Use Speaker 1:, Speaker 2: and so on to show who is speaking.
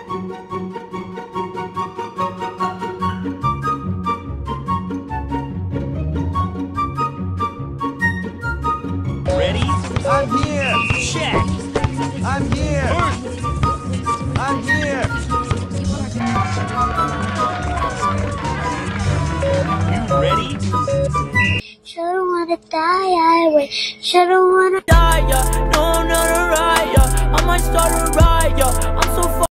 Speaker 1: Ready?
Speaker 2: I'm here!
Speaker 1: Check!
Speaker 2: I'm here! I'm here!
Speaker 1: You ready?
Speaker 3: Shouldn't wanna die, I wait. Shouldn't wanna
Speaker 4: die, yeah. No, I'm not a riot. I might start a riot. I'm so